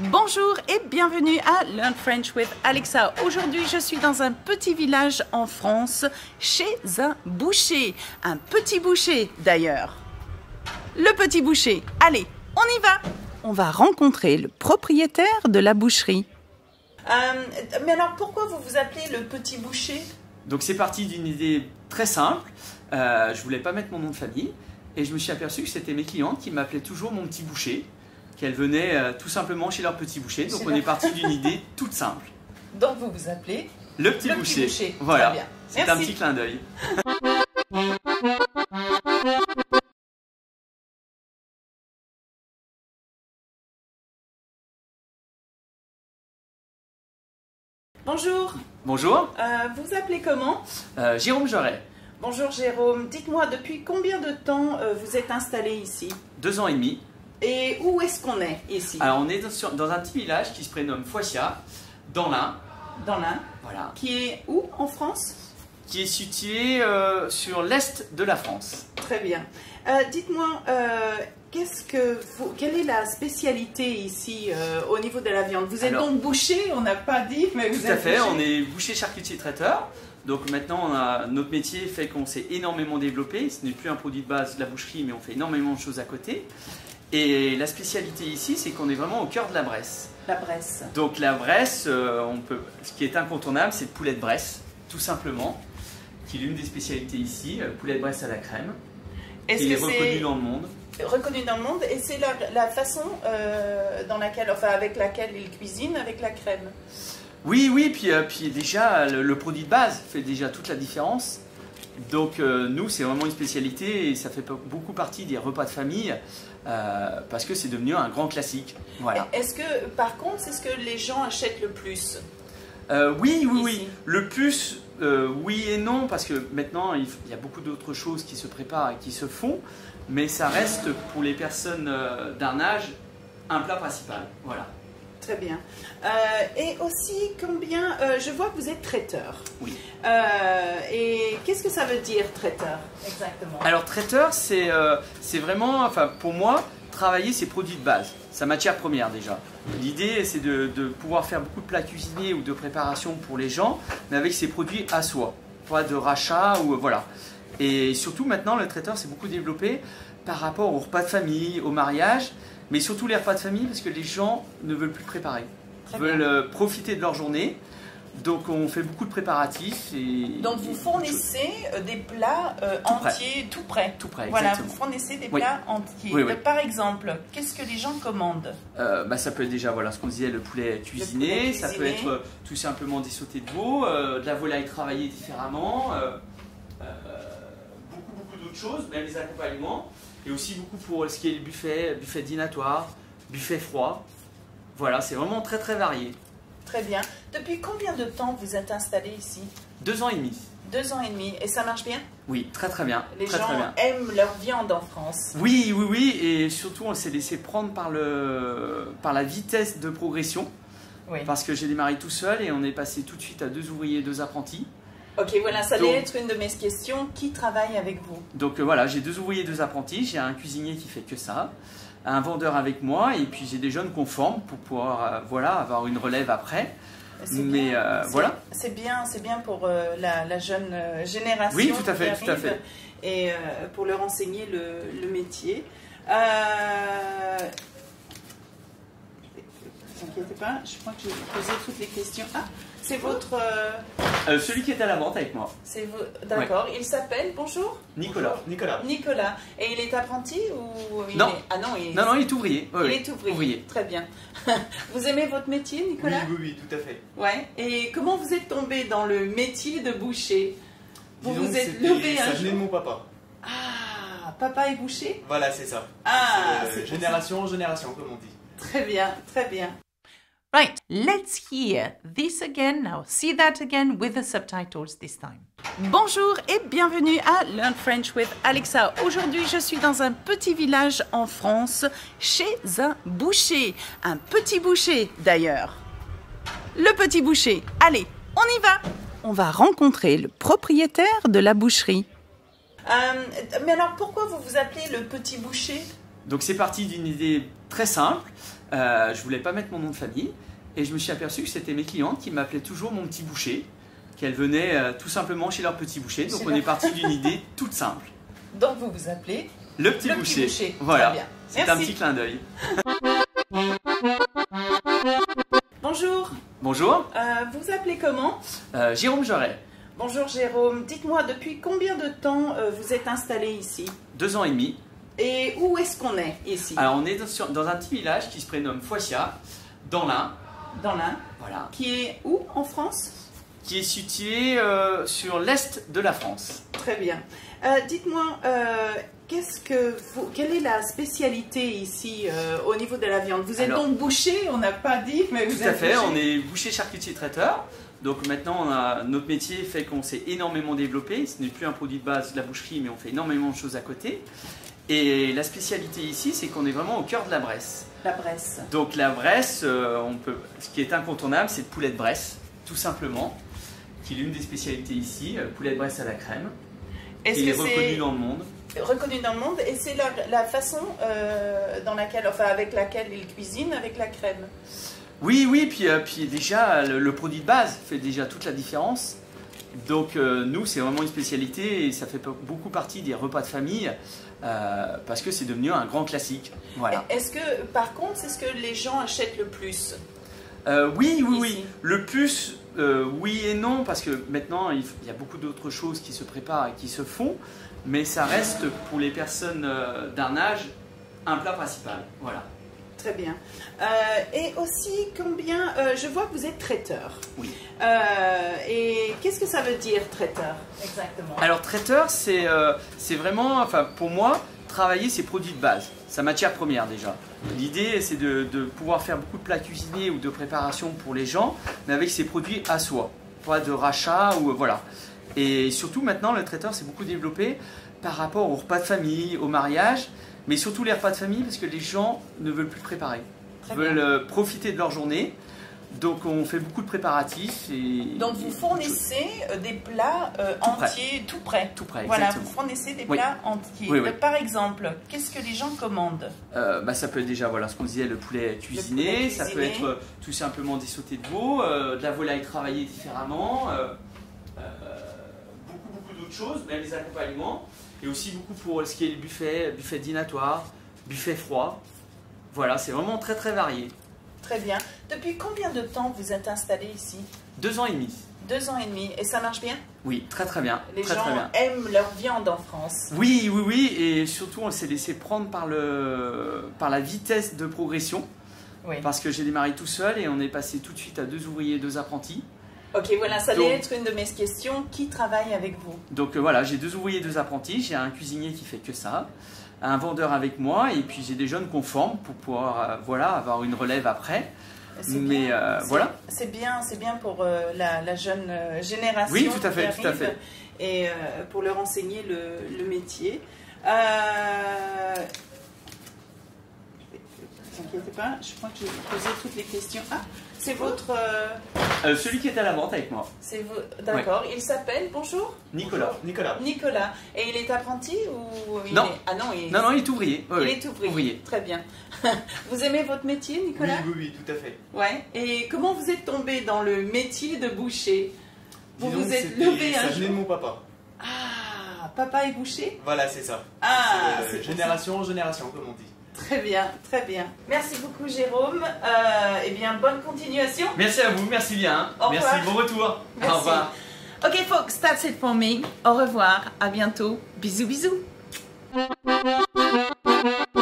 Bonjour et bienvenue à Learn French with Alexa. Aujourd'hui, je suis dans un petit village en France, chez un boucher. Un petit boucher d'ailleurs. Le petit boucher. Allez, on y va. On va rencontrer le propriétaire de la boucherie. Mais alors, pourquoi vous vous appelez le petit boucher? Donc c'est parti d'une idée très simple. Je voulais pas mettre mon nom de famille et je me suis aperçu que c'était mes clientes qui m'appelaient toujours mon petit boucher, qu'elles venaient tout simplement chez leur petit boucher. Donc on est parti d'une idée toute simple. Donc vous vous appelez le petit boucher. Voilà, c'est un petit clin d'œil. Bonjour. Bonjour. Vous vous appelez comment? Jérôme Joret. Bonjour Jérôme. Dites-moi, depuis combien de temps vous êtes installé ici? 2 ans et demi. Et où est-ce qu'on est ici? Alors on est dans un petit village qui se prénomme Foissiat, dans l'Ain. Dans l'Ain. Voilà. Qui est où en France? Qui est situé sur l'est de la France. Très bien. Dites-moi, quelle est la spécialité ici au niveau de la viande? Vous êtes donc boucher, on n'a pas dit, mais vous êtes tout à fait, boucher. on est boucher, charcutier, traiteur. Donc maintenant, notre métier fait qu'on s'est énormément développé. Ce n'est plus un produit de base de la boucherie, mais on fait énormément de choses à côté. Et la spécialité ici, c'est qu'on est vraiment au cœur de la Bresse. La Bresse. Donc la Bresse, ce qui est incontournable, c'est le poulet de Bresse, tout simplement, qui est l'une des spécialités ici, poulet de Bresse à la crème, qui est reconnu dans le monde. Reconnu dans le monde, et c'est la façon avec laquelle il cuisine avec la crème. Oui, puis déjà, le produit de base fait déjà toute la différence. Donc nous, c'est vraiment une spécialité et ça fait beaucoup partie des repas de famille parce que c'est devenu un grand classique. Voilà. Est-ce que, par contre, c'est ce que les gens achètent le plus? Oui. Le plus, oui et non, parce que maintenant, il y a beaucoup d'autres choses qui se préparent et qui se font, mais ça reste pour les personnes d'un âge un plat principal. Voilà. Très bien. Et aussi, je vois que vous êtes traiteur. Oui. Et qu'est-ce que ça veut dire, traiteur, exactement? Alors, traiteur, c'est vraiment, pour moi, travailler ses produits de base, sa matière première déjà. L'idée, c'est de pouvoir faire beaucoup de plats cuisinés ou de préparation pour les gens, mais avec ses produits à soi, pas de rachat ou voilà. Et surtout, maintenant, le traiteur s'est beaucoup développé par rapport aux repas de famille, au mariage. Mais surtout les repas de famille parce que les gens ne veulent plus préparer. Ils veulent profiter de leur journée. Donc on fait beaucoup de préparatifs. Donc vous fournissez des plats entiers, tout prêts. Tout prêt, voilà, exactement. vous fournissez des plats entiers. Oui. Par exemple, qu'est-ce que les gens commandent? Ça peut être déjà, ce qu'on disait, le poulet cuisiné. Ça peut être tout simplement des sautés de veau, de la volaille travaillée différemment. Beaucoup d'autres choses, même les accompagnements. Et aussi beaucoup pour ce qui est le buffet dînatoire, buffet froid. Voilà, c'est vraiment très très varié. Très bien. Depuis combien de temps vous êtes installé ici? 2 ans et demi. 2 ans et demi. Et ça marche bien? Oui, très bien. Les gens aiment leur viande en France. Oui. Et surtout, on s'est laissé prendre par la vitesse de progression. Oui. Parce que j'ai démarré tout seul et on est passé tout de suite à 2 ouvriers, 2 apprentis. Ok, voilà, ça allait être une de mes questions. Qui travaille avec vous? Donc voilà, j'ai 2 ouvriers, 2 apprentis. J'ai un cuisinier qui fait que ça, un vendeur avec moi, et puis j'ai des jeunes qu'on forme pour pouvoir avoir une relève après. Mais voilà. C'est bien pour la jeune génération. Oui, tout à fait. Et pour leur enseigner le métier. Ne vous inquiétez pas, je crois que j'ai posé toutes les questions. Ah, c'est votre... celui qui est à la vente avec moi. C'est vous. D'accord. Ouais. Il s'appelle, bonjour? Nicolas. Nicolas. Et il est apprenti ou non. Ah non, il est ouvrier. Il est ouvrier. Très bien. Vous aimez votre métier, Nicolas? Oui, tout à fait. Ouais. Et comment vous êtes tombé dans le métier de boucher? Vous vous êtes levé un jour? Ça venait de mon papa. Ah, papa est boucher? Voilà, c'est ça. Ah, c'est génération en génération, comme on dit. Très bien. Right, let's hear this again now. See that again with the subtitles this time. Bonjour et bienvenue à Learn French with Alexa. Aujourd'hui, je suis dans un petit village en France, chez un boucher. Un petit boucher d'ailleurs. Le petit boucher. Allez, on y va. On va rencontrer le propriétaire de la boucherie. Mais alors, pourquoi vous vous appelez le petit boucher? Donc c'est parti d'une idée très simple. Je voulais pas mettre mon nom de famille et je me suis aperçu que c'était mes clientes qui m'appelaient toujours mon petit boucher, qu'elles venaient tout simplement chez leur petit boucher. Donc on est parti d'une idée toute simple. Donc vous vous appelez le petit boucher. Voilà, c'est un petit clin d'œil. Bonjour. Bonjour. Vous appelez comment? Jérôme Joret. Bonjour Jérôme, dites-moi depuis combien de temps vous êtes installé ici? 2 ans et demi. Et où est-ce qu'on est ici? Alors on est dans un petit village qui se prénomme Foissiat, dans l'Ain. Dans l'Ain. Voilà. Qui est où en France? Qui est situé sur l'est de la France. Très bien. Dites-moi, quelle est la spécialité ici au niveau de la viande? Vous êtes donc boucher, on n'a pas dit, mais vous êtes tout à fait, boucher. on est boucher, charcutier, traiteur. Donc maintenant, notre métier fait qu'on s'est énormément développé. Ce n'est plus un produit de base de la boucherie, mais on fait énormément de choses à côté. Et la spécialité ici, c'est qu'on est vraiment au cœur de la Bresse. La Bresse. Donc la Bresse, ce qui est incontournable, c'est le poulet de Bresse, tout simplement, qui est l'une des spécialités ici, poulet de Bresse à la crème. Il est reconnu dans le monde. Reconnu dans le monde, et c'est la façon avec laquelle il cuisine avec la crème. Oui, puis déjà, le produit de base fait déjà toute la différence. Donc nous, c'est vraiment une spécialité et ça fait beaucoup partie des repas de famille parce que c'est devenu un grand classique. Voilà. Est-ce que, par contre, c'est ce que les gens achètent le plus? Oui. Le plus, oui et non, parce que maintenant, il y a beaucoup d'autres choses qui se préparent et qui se font, mais ça reste pour les personnes d'un âge un plat principal. Voilà. Très bien. Et aussi, je vois que vous êtes traiteur. Oui. Et qu'est-ce que ça veut dire, traiteur, exactement? Alors, traiteur, c'est vraiment, pour moi, travailler ses produits de base, sa matière première déjà. L'idée, c'est de pouvoir faire beaucoup de plats cuisinés ou de préparation pour les gens, mais avec ses produits à soi. Pas de rachat ou voilà. Et surtout, maintenant, le traiteur s'est beaucoup développé par rapport aux repas de famille, au mariage, mais surtout les repas de famille parce que les gens ne veulent plus préparer. Ils veulent profiter de leur journée. Donc on fait beaucoup de préparatifs. Donc vous fournissez des plats entiers, tout prêts. Tout prêt, voilà, exactement. vous fournissez des plats entiers. Oui. Par exemple, qu'est-ce que les gens commandent? Ça peut être déjà, voilà, ce qu'on disait, le poulet cuisiné. Ça peut être tout simplement des sautés de veau, de la volaille travaillée différemment, beaucoup d'autres choses, même les accompagnements. Et aussi beaucoup pour ce qui est le buffet dînatoire, buffet froid. Voilà, c'est vraiment très très varié. Très bien. Depuis combien de temps vous êtes installé ici? 2 ans et demi. 2 ans et demi. Et ça marche bien? Oui, très très bien. Les gens aiment leur viande en France. Oui. Et surtout, on s'est laissé prendre par la vitesse de progression. Oui. Parce que j'ai démarré tout seul et on est passé tout de suite à 2 ouvriers, 2 apprentis. Ok, voilà, ça allait être une de mes questions. Qui travaille avec vous? Donc voilà, j'ai 2 ouvriers, 2 apprentis. J'ai un cuisinier qui fait que ça, un vendeur avec moi, et puis j'ai des jeunes qu'on forme pour pouvoir avoir une relève après. Mais voilà. C'est bien pour la jeune génération. Oui, tout à fait, qui arrive, et pour leur enseigner le métier. Ne vous inquiétez pas, je crois que j'ai posé toutes les questions. Ah, c'est votre... celui qui est à la vente avec moi. C'est vous. D'accord. Ouais. Il s'appelle, bonjour? Nicolas. Nicolas. Et il est apprenti ou non. Ah non, il est ouvrier. Il est ouvrier. Très bien. Vous aimez votre métier, Nicolas? Oui, tout à fait. Ouais. Et comment vous êtes tombé dans le métier de boucher? Vous êtes levé un jour? Ça venait de mon papa. Ah, papa est boucher? Voilà, c'est ça. Ah, c'est génération en génération, comme on dit. Très bien, très bien. Merci beaucoup, Jérôme. Eh bien, bonne continuation. Merci à vous, merci bien. Merci, bon retour. Merci. Au revoir. Ok, folks, that's it for me. Au revoir, à bientôt. Bisous, bisous.